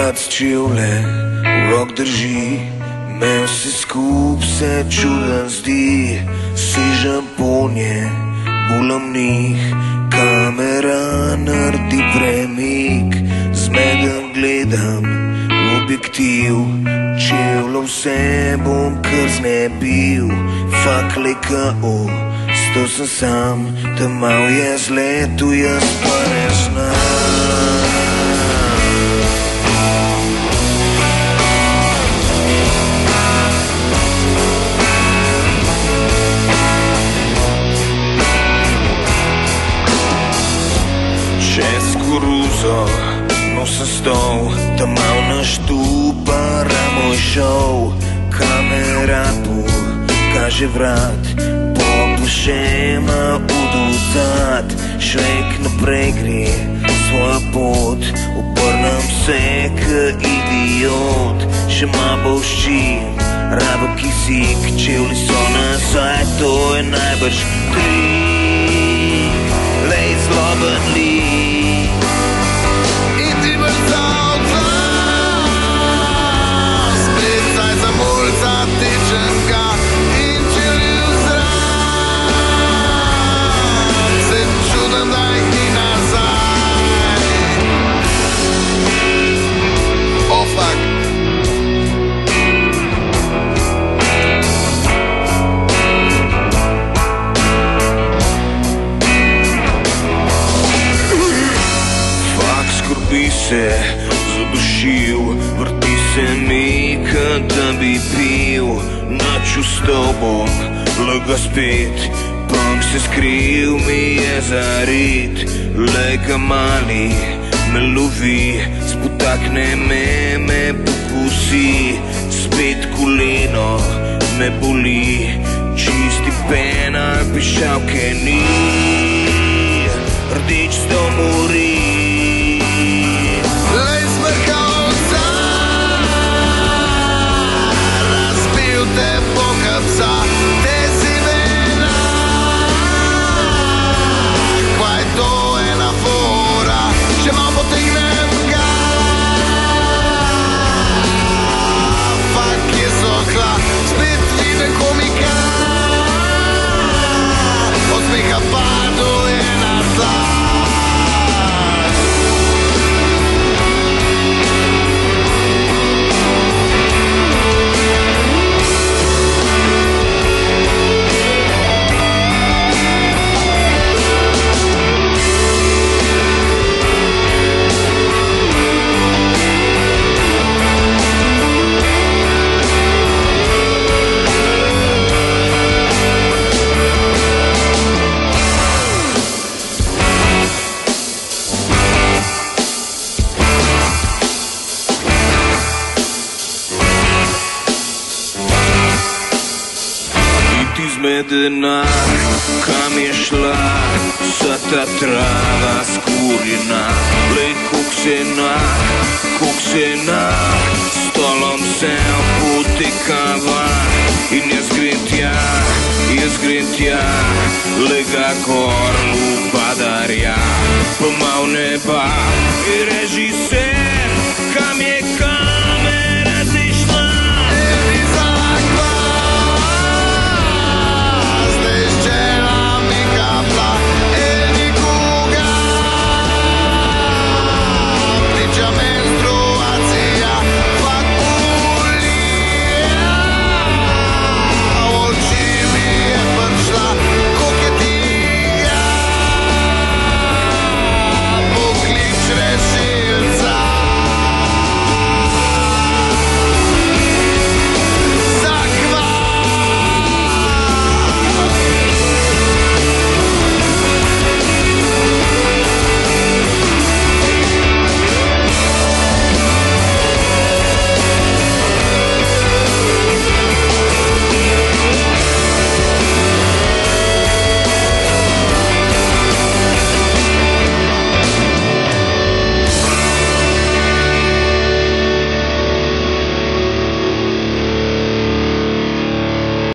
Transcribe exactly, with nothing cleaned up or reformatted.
pred čevlje v rok drži, me vse skup se čuden zdi. Sežem ponje, bulam njih, kamera naredi premik. Zmeden gledam v objektiv, čevlo vse bom kar znebil. Fakle ka o, stal sem sam, tam mal je zletu, jaz pa ne znam. Čez koruzo nosen stol, tam mal naštupa ramo šel. Kamera pokaže vrat, poplašema uduzat. Švek naprej gre svojo pot, obrnem se k idiot. Še ma bolščim, rabo kisik, čevli so nazaj, to je najbrž trik. Lej zloben lik in ti mrzal glas, spet saj za mulca tečem ga in čevli v zrak. Se čudem, da jih ni nazaj. Oh fuck. Bi se zadušil, vrti se mi, kad da bi pil. Načustal bom, lega spet, punk se skril, mi je zarit. Lega mali me lovi, spotakne me, me pokusi. Spet koleno me boli, čisti penal, piščalke ni. Rdeč sto mori, izmedena, kam je šla vsa ta trava skurjena. Lej, kuk se nak, kuk se nak, stolom se opotekava. In jaz grem tja, jaz grem tja, lega gor lupadarja. Pa mal neba, režiser.